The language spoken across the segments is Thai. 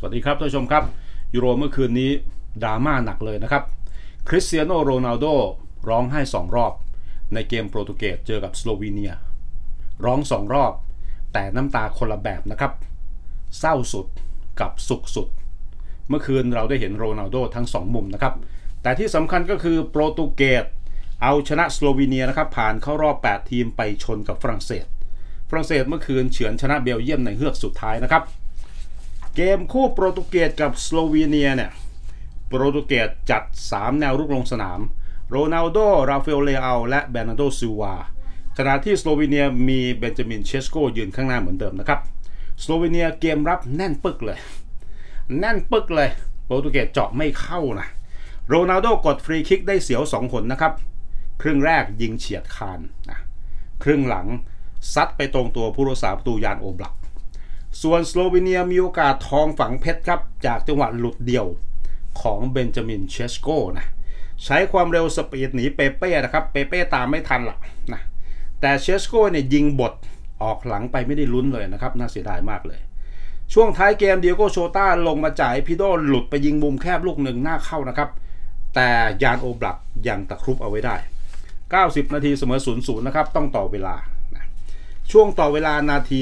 วัสดีครับท่านผู้ชมครับยูโรเมื่อคืนนี้ดราม่าหนักเลยนะครับคริสเตียโนโรนัลโดร้องไห้2 รอบในเกมโปรตุเกสเจอกับสโลวีเนียร้อง2 รอบแต่น้ำตาคนละแบบนะครับเศร้าสุดกับสุขสุดเมื่อคืนเราได้เห็นโรนัลโดทั้ง2 มุมนะครับแต่ที่สำคัญก็คือโปรตุเกสเอาชนะสโลวีเนียนะครับผ่านเข้ารอบ8 ทีมไปชนกับฝรั่งเศสเมื่อคืนเฉือนชนะเบลเยียมในเฮือกสุดท้ายนะครับเกมคู่โปรตุเกสกับสโลวีเนียเนี่ยโปรตุเกสจัด3 แนวรุกลงสนามโรนัลโด ราฟาเอล เลอาและเบร์นาร์โด ซิลวาขณะที่สโลวีเนียมีเบนจามิน เชสโกยืนข้างหน้าเหมือนเดิมนะครับสโลวีเนียเกมรับแน่นปึกเลยโปรตุเกสเจาะไม่เข้านะโรนัลโดกดฟรีคิกได้เสียว2 หนนะครับครึ่งแรกยิงเฉียดคานนะครึ่งหลังซัดไปตรงตัวผู้รักษาประตูยานโอบลักส่วนสโลวีเนียมีโอกาสทองฝังเพชรครับจากจังหวะหลุดเดี่ยวของเบนจามิน เชสโกนะใช้ความเร็วสปีดหนีเปเป้นะครับเปเป้ตามไม่ทันหรอกนะแต่เชสโกเนี่ยยิงบดออกหลังไปไม่ได้ลุ้นเลยนะครับน่าเสียดายมากเลยช่วงท้ายเกมเดียโก้โชต้าลงมาจ่ายพิโดหลุดไปยิงมุมแคบลูกหนึ่งหน้าเข้านะครับแต่ยานโอบลักยังตะครุบเอาไว้ได้90 นาทีเสมอ 0-0 นะครับต้องต่อเวลานะช่วงต่อเวลานาที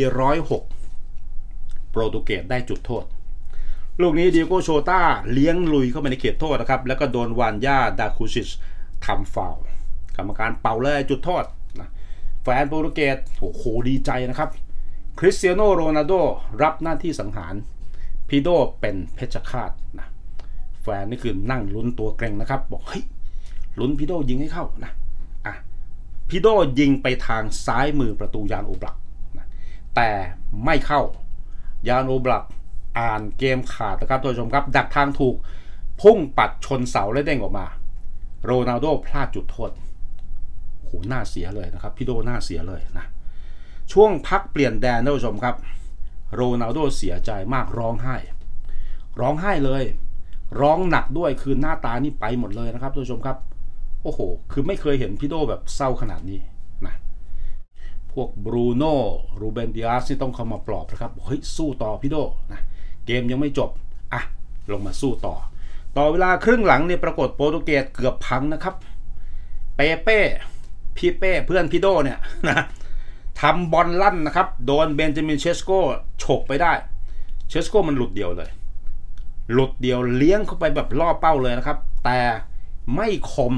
106โปรตุเกสได้จุดโทษลูกนี้เดียโก้โชต้าเลี้ยงลุยเข้าไปในเขตโทษนะครับแล้วก็โดนวานญาดาคูซิชทำฟาวล์กรรมการเป่าเลยจุดโทษนะแฟนโปรตุเกสโอ้โหดีใจนะครับคริสเตียโนโรนัลโดรับหน้าที่สังหารพิโดเป็นเพชฌฆาตนะแฟนนี่คือนั่งลุ้นตัวเกรงนะครับบอกเฮ้ยลุ้นพิโดยิงให้เข้านะพิโดยิงไปทางซ้ายมือประตูยานโอบลักนะแต่ไม่เข้ายานโอบลักอ่านเกมขาดนะครับท่านผู้ชมครับดักทางถูกพุ่งปัดชนเสาและเด้งออกมาโรนัลโดพลาดจุดโทษโหหน้าเสียเลยนะครับพิโดหน้าเสียเลยนะช่วงพักเปลี่ยนแดนท่านผู้ชมครับโรนัลโดเสียใจมากร้องไห้เลยร้องหนักด้วยคือหน้าตานี่ไปหมดเลยนะครับท่านผู้ชมครับโอ้โหคือไม่เคยเห็นพิโดแบบเศร้าขนาดนี้นะพวกบรูโน่รูเบน ดิอาสนี่ต้องเข้ามาปลอบนะครับเฮ้ยสู้ต่อพิโดนะเกมยังไม่จบลงมาสู้ต่อเวลาครึ่งหลังเนี่ยปรากฏโปรตุเกสเกือบพังนะครับเปเป้เพื่อนพิโดเนี่ยนะทำบอลลั่นนะครับโดนเบนจามิน เชสโกฉกไปได้เชสโกมันหลุดเดียวเลยเลี้ยงเข้าไปแบบล่อเป้าเลยนะครับแต่ไม่คม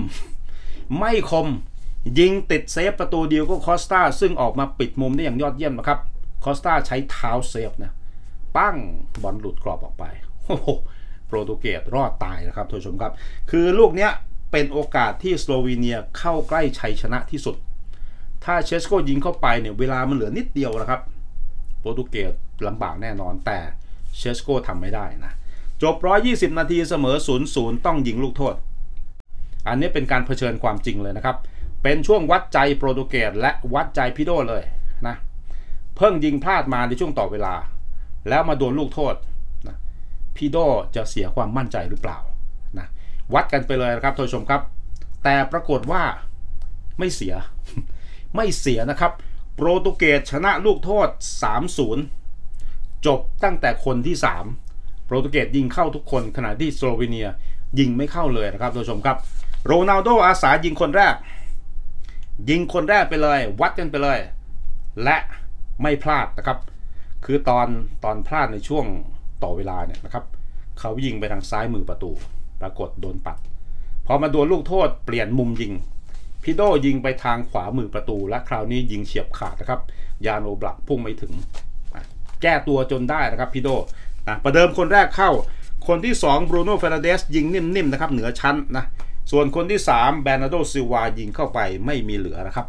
ยิงติดเซฟประตูเดียวก็คอสตาซึ่งออกมาปิดมุมได้อย่างยอดเยี่ยมนะครับคอสตาใช้เท้าเซฟนะปั้งบอลหลุดกรอบออกไปโอ้โหโปรตุเกสรอดตายนะครับท่านผู้ชมครับคือลูกเนี้ยเป็นโอกาสที่สโลวีเนียเข้าใกล้ชัยชนะที่สุดถ้าเชสโกยิงเข้าไปเนี่ยเวลามันเหลือนิดเดียวนะครับโปรตุเกสลำบากแน่นอนแต่เชสโกทำไม่ได้นะจบ120 นาทีเสมอ 0-0 ต้องยิงลูกโทษอันนี้เป็นการเผชิญความจริงเลยนะครับเป็นช่วงวัดใจโปรตุเกสและวัดใจพิโดเลยนะเพิ่งยิงพลาดมาในช่วงต่อเวลาแล้วมาโดนลูกโทษนะพิโดจะเสียความมั่นใจหรือเปล่านะวัดกันไปเลยนะครับท่านผู้ชมครับแต่ปรากฏว่าไม่เสียนะครับโปรตุเกสชนะลูกโทษ 3-0 จบตั้งแต่คนที่3โปรตุเกสยิงเข้าทุกคนขณะที่สโลวีเนียยิงไม่เข้าเลยนะครับท่านผู้ชมครับโรนัลโดอาสายิงคนแรกไปเลยวัดกันไปเลยและไม่พลาดนะครับคือตอนพลาดในช่วงต่อเวลาเนี่ยนะครับเขายิงไปทางซ้ายมือประตูปรากฏโดนปัดพอมาโดนลูกโทษเปลี่ยนมุมยิงพิโดยิงไปทางขวามือประตูและคราวนี้ยิงเฉียบขาดนะครับยานโอบลักพุ่งไม่ถึงแก้ตัวจนได้นะครับพิโดประเดิมคนแรกเข้าคนที่2บรูโน่ เฟร์นันเดสยิงนิ่มๆนะครับเหนือชั้นนะส่วนคนที่3เบร์นาร์โด ซิลวายิงเข้าไปไม่มีเหลือนะครับ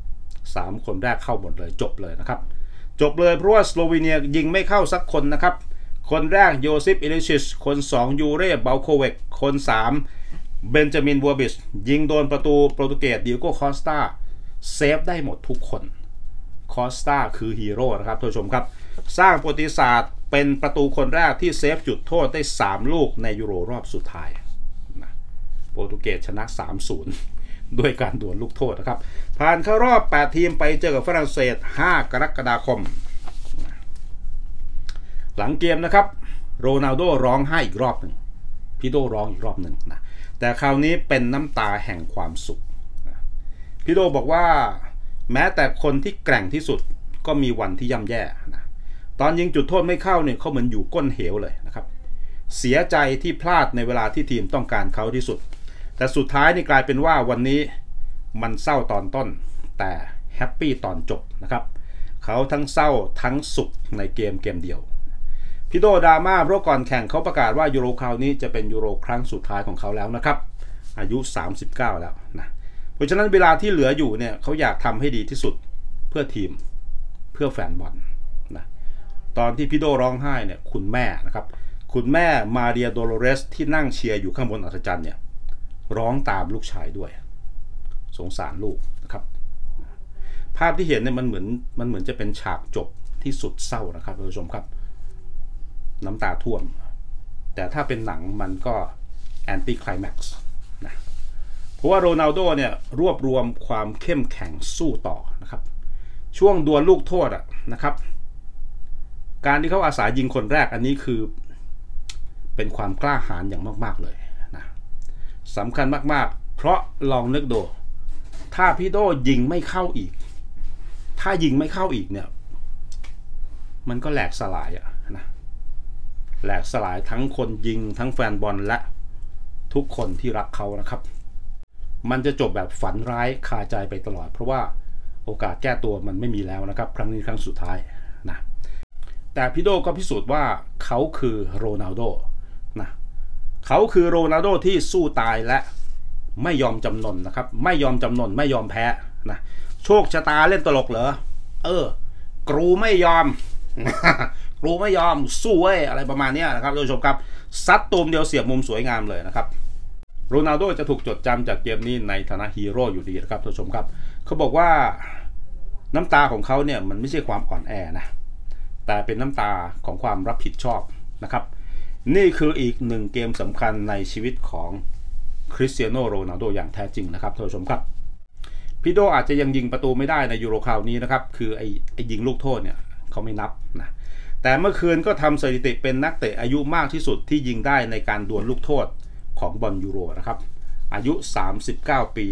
3 คนแรกเข้าหมดเลยจบเลยนะครับเพราะว่าสโลวีเนียยิงไม่เข้าสักคนนะครับคนแรกโยซิฟ อิลิชิชคน2ยูเร่ เบลโคเวกคน3เบนจามิน บัวบิชยิงโดนประตูโปรตุเกสเดียโก้คอสตาเซฟได้หมดทุกคนคอสตาคือฮีโร่นะครับท่านผู้ชมครับสร้างประวัติศาสตร์เป็นประตูคนแรกที่เซฟจุดโทษได้3 ลูกในยูโรรอบสุดท้ายนะโปรตุเกสชนะ 3-0 ด้วยการดวลลูกโทษนะครับผ่านเข้ารอบ8 ทีมไปเจอกับฝรั่งเศส5 กรกฎาคมหลังเกมนะครับโรนัลโดร้องไห้อีกรอบหนึ่งพี่โดร้องอีกรอบหนึ่งนะแต่คราวนี้เป็นน้ำตาแห่งความสุขพี่โดบอกว่าแม้แต่คนที่แกร่งที่สุดก็มีวันที่ย่ำแย่นะตอนยิงจุดโทษไม่เข้าเนี่ยเขาเหมือนอยู่ก้นเหวเลยนะครับเสียใจที่พลาดในเวลาที่ทีมต้องการเขาที่สุดแต่สุดท้ายนี่กลายเป็นว่าวันนี้มันเศร้าตอนต้นแต่แฮปปี้ตอนจบนะครับเขาทั้งเศร้าทั้งสุขในเกมเดียวพี่โดดราม่าเพราะก่อนแข่งเขาประกาศว่ายูโรคราวนี้จะเป็นยูโรครั้งสุดท้ายของเขาแล้วนะครับอายุ39แล้วนะเพราะฉะนั้นเวลาที่เหลืออยู่เนี่ยเขาอยากทำให้ดีที่สุดเพื่อทีมเพื่อแฟนบอลนะตอนที่พี่โดร้องไห้เนี่ยคุณแม่นะครับคุณแม่มาเรียโดโลเรสที่นั่งเชียร์อยู่ข้างบนอัศจรรย์เนี่ยร้องตามลูกชายด้วยสงสารลูกนะครับภาพที่เห็นเนี่ยมันเหมือนจะเป็นฉากจบที่สุดเศร้านะครับท่านผู้ชมครับน้ำตาท่วมแต่ถ้าเป็นหนังมันก็แอนตี้ไคลแม็กซ์นะเพราะว่าโรนัลโดเนี่ยรวบรวมความเข้มแข็งสู้ต่อนะครับช่วงดวลลูกโทษนะครับการที่เขาอาสายิงคนแรกอันนี้คือเป็นความกล้าหาญอย่างมากๆเลยนะสำคัญมากๆเพราะลองนึกดูถ้าพี่โดยิงไม่เข้าอีกถ้ายิงไม่เข้าอีกเนี่ยมันก็แหลกสลายนะแหลกสลายทั้งคนยิงทั้งแฟนบอลและทุกคนที่รักเขานะครับมันจะจบแบบฝันร้ายคาใจไปตลอดเพราะว่าโอกาสแก้ตัวมันไม่มีแล้วนะครับครั้งนี้ครั้งสุดท้ายนะแต่พี่โดก็พิสูจน์ว่าเขาคือโรนัลโดนะเขาคือโรนัลโดที่สู้ตายและไม่ยอมจำนนนะครับไม่ยอมจำนนไม่ยอมแพ้นะโชคชะตาเล่นตลกเหรอกรูไม่ยอม กรูไม่ยอมสู้เว้ยอะไรประมาณนี้นะครับท่านผู้ชมครับซัดตูมเดียวเสียบมุมสวยงามเลยนะครับโรนัลโดจะถูกจดจำจากเกมนี้ในฐานะฮีโร่อยู่ดีนะครับท่านผู้ชมครับเขาบอกว่าน้ำตาของเขาเนี่ยมันไม่ใช่ความอ่อนแอนะแต่เป็นน้ำตาของความรับผิดชอบนะครับนี่คืออีกหนึ่งเกมสำคัญในชีวิตของคริสเตียโนโรนัลโดอย่างแท้จริงนะครับท่านผู้ชมครับพี่โดอาจจะยังยิงประตูไม่ได้ในยูโรคราวนี้นะครับคือไอ้ยิงลูกโทษเนี่ยเขาไม่นับนะแต่เมื่อคืนก็ทำสถิติเป็นนักเตะอายุมากที่สุดที่ยิงได้ในการดวลลูกโทษของบอลยูโรนะครับอายุ39ปี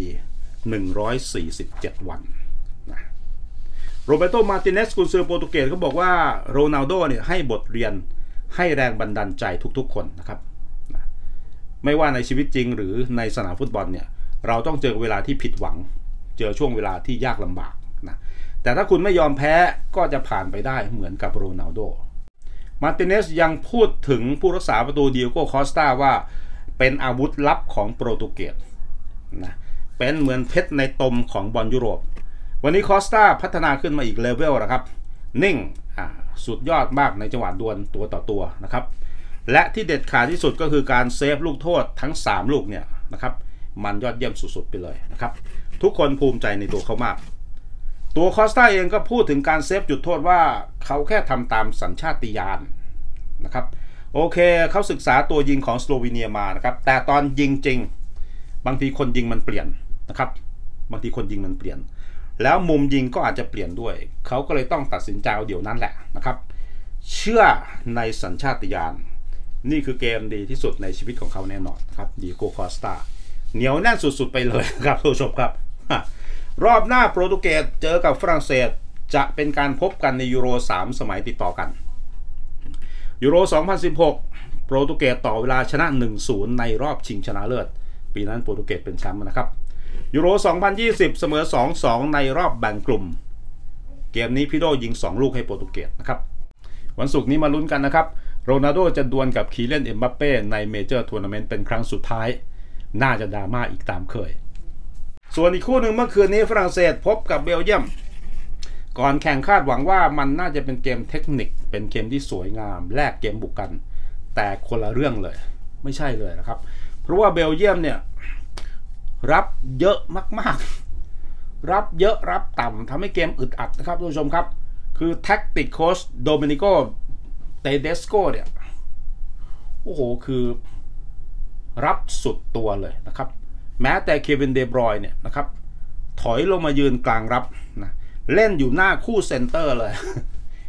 147วันนะโรเบโต มาร์ติเนสกุนซือโปรตุเกสเขาบอกว่าโรนัลโดเนี่ยให้บทเรียนให้แรงบันดาลใจทุกๆคนนะครับนะไม่ว่าในชีวิตจริงหรือในสนามฟุตบอลเนี่ยเราต้องเจอเวลาที่ผิดหวังเจอช่วงเวลาที่ยากลำบากนะแต่ถ้าคุณไม่ยอมแพ้ก็จะผ่านไปได้เหมือนกับโรนัลโด มาร์ติเนสยังพูดถึงผู้รักษาประตูดิโก้คอสตาว่าเป็นอาวุธลับของโปรตุเกสนะเป็นเหมือนเพชรในตมของบอลยุโรปวันนี้คอสตาพัฒนาขึ้นมาอีกเลเวลนะครับนิ่งสุดยอดมากในจังหวะดวลตัวต่อตัวนะครับและที่เด็ดขาดที่สุดก็คือการเซฟลูกโทษทั้ง3ลูกเนี่ยนะครับมันยอดเยี่ยมสุดๆไปเลยนะครับทุกคนภูมิใจในตัวเขามากตัวคอสตาเองก็พูดถึงการเซฟจุดโทษว่าเขาแค่ทำตามสัญชาตญาณนะครับโอเคเขาศึกษาตัวยิงของสโลวีเนียมานะครับแต่ตอนยิงจริงบางทีคนยิงมันเปลี่ยนนะครับบางทีคนยิงมันเปลี่ยนแล้วมุมยิงก็อาจจะเปลี่ยนด้วยเขาก็เลยต้องตัดสินใจเอาเดี๋ยวนั้นแหละนะครับเชื่อในสัญชาตญาณนี่คือเกมดีที่สุดในชีวิตของเขาแน่นอนครับดิโก้คอสตาเหนียวแน่นสุดๆไปเลยครับทุกท่านผู้ชมครับรอบหน้าโปรตุเกสเจอกับฝรั่งเศสจะเป็นการพบกันในยูโร3สมัยติดต่อกันยูโร2016โปรตุเกสต่อเวลาชนะ 1-0 ในรอบชิงชนะเลิศปีนั้นโปรตุเกสเป็นแชมป์นะครับยูโร2020เสมอ 2-2 ในรอบแบ่งกลุ่มเกมนี้พี่โดยิง2ลูกให้โปรตุเกสนะครับวันศุกร์นี้มาลุ้นกันนะครับโรนัลโดจะดวลกับคีเลียน เอ็มบัปเป้ในเมเจอร์ทัวร์นาเมนต์เป็นครั้งสุดท้ายน่าจะดราม่าอีกตามเคยส่วนอีกคู่หนึ่งเมื่อคืนนี้ฝรั่งเศสพบกับเบลเยียมก่อนแข่งคาดหวังว่ามันน่าจะเป็นเกมเทคนิคเป็นเกมที่สวยงามแลกเกมบุกกันแต่คนละเรื่องเลยไม่ใช่เลยนะครับเพราะว่าเบลเยียมเนี่ยรับเยอะมากๆรับเยอะรับต่ำทำให้เกมอึดอัดนะครับทุกผู้ชมครับคือแท็กติกโค้ชโดมินิโกเตเดสโกเนี่ยโอ้โหคือรับสุดตัวเลยนะครับแม้แต่เควินเดบรอยน์เนี่ยนะครับถอยลงมายืนกลางรับนะเล่นอยู่หน้าคู่เซนเตอร์เลย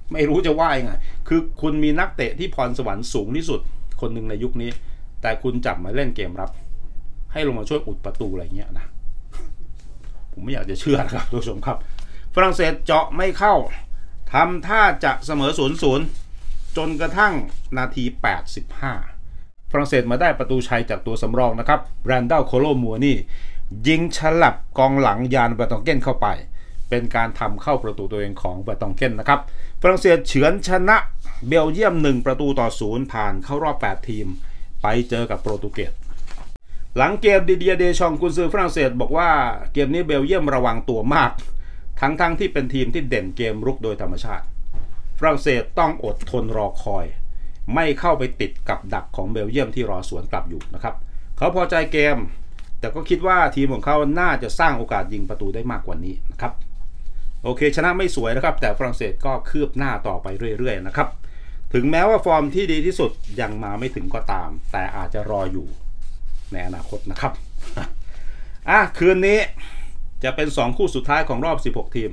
ไม่รู้จะว่ายังไงคือคุณมีนักเตะที่พรสวรรค์สูงที่สุดคนหนึ่งในยุคนี้แต่คุณจับมาเล่นเกมรับให้ลงมาช่วยอุดประตูอะไรเงี้ยนะผมไม่อยากจะเชื่อครับทุกผู้ชมครับฝรั่งเศสเจาะไม่เข้าทำท่าจะเสมอ 0-0 จนกระทั่งนาที 85 ฝรั่งเศสมาได้ประตูชัยจากตัวสำรองนะครับแรนดัลโคโลมัวนี่ยิงฉลับกองหลังยานบาตองเก้นเข้าไปเป็นการทำเข้าประตูตัวเองของบาตองเก้นนะครับฝรั่งเศสเฉือนชนะเบลเยียม1-0ผ่านเข้ารอบ8ทีมไปเจอกับโปรตุเกสหลังเกมดิเดียเดชองกุนซือฝรั่งเศสบอกว่าเกมนี้เบลเยียมระวังตัวมากทั้งที่เป็นทีมที่เด่นเกมรุกโดยธรรมชาติฝรั่งเศสต้องอดทนรอคอยไม่เข้าไปติดกับดักของเบลเยียมที่รอสวนกลับอยู่นะครับเขาพอใจเกมแต่ก็คิดว่าทีมของเขาน่าจะสร้างโอกาสยิงประตูได้มากกว่านี้นะครับโอเคชนะไม่สวยนะครับแต่ฝรั่งเศสก็คืบหน้าต่อไปเรื่อยๆนะครับถึงแม้ว่าฟอร์มที่ดีที่สุดยังมาไม่ถึงก็ตามแต่อาจจะรออยู่ในอนาคตนะครับคืนนี้จะเป็น2คู่สุดท้ายของรอบ16ทีม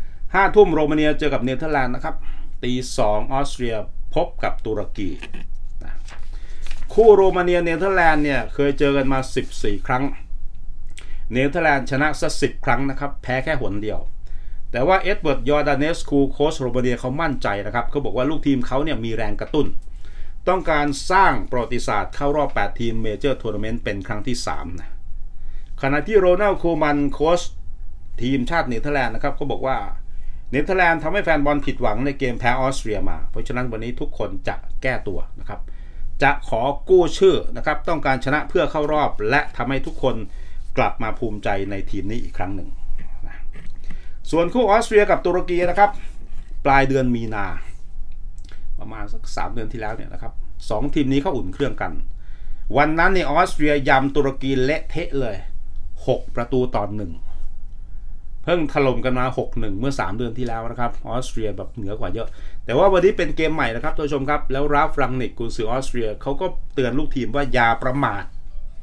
5 ทุ่มโรมาเนียเจอกับเนเธอร์แลนด์นะครับตี 2ออสเตรียพบกับตุรกีนะคู่โรมาเนียเนเธอร์แลนด์เนี่ยเคยเจอกันมา14ครั้งเนเธอร์แลนด์ชนะซะ10ครั้งนะครับแพ้แค่หนเดียวแต่ว่าเอ็ดเวิร์ดยอร์ดานเนสคูโค้ชโรมาเนียเขามั่นใจนะครับเขาบอกว่าลูกทีมเขาเนี่ยมีแรงกระตุ้นต้องการสร้างประวัติศาสตร์เข้ารอบ8ทีมเมเจอร์ทัวร์นาเมนต์เป็นครั้งที่3นะขณะที่โรนัลด์ โคมันโค้ชทีมชาติเนเธอร์แลนด์นะครับเขาบอกว่าเนเธอร์แลนด์ทำให้แฟนบอลผิดหวังในเกมแพ้ออสเตรียมาเพราะฉะนั้นวันนี้ทุกคนจะแก้ตัวนะครับจะขอกู้ชื่อนะครับต้องการชนะเพื่อเข้ารอบและทำให้ทุกคนกลับมาภูมิใจในทีมนี้อีกครั้งหนึ่งนะส่วนคู่ออสเตรียกับตุรกีนะครับปลายเดือนมีนาประมาณสัก3 เดือนที่แล้วเนี่ยนะครับ2ทีมนี้เขาอุ่นเครื่องกันวันนั้นในออสเตรียยำตุรกีเละเทะเลย6-1เพิ่งถล่มกันมา 6-1 เมื่อ3 เดือนที่แล้วนะครับออสเตรียแบบเหนือกว่าเยอะแต่ว่าวันนี้เป็นเกมใหม่นะครับท่านผู้ชมครับแล้วราฟ รังนิกกุนซือออสเตรียเขาก็เตือนลูกทีมว่าอย่าประมาท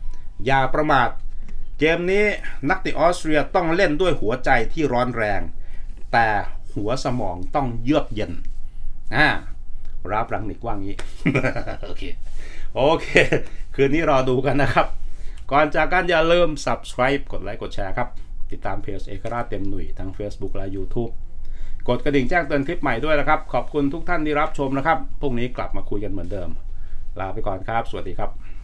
เกมนี้นักเตะออสเตรียต้องเล่นด้วยหัวใจที่ร้อนแรงแต่หัวสมองต้องเยือกเย็นราฟ รังนิกว่างี้ โอเคคืนนี้รอดูกันนะครับก่อนจากกันอย่าลืม subscribe กดไลค์กดแชร์ครับติดตามเพจเอกราชเต็มหนุ่ยทั้ง Facebook และ YouTube กดกระดิ่งแจ้งเตือนคลิปใหม่ด้วยนะครับขอบคุณทุกท่านที่รับชมนะครับพรุ่งนี้กลับมาคุยกันเหมือนเดิมลาไปก่อนครับสวัสดีครับ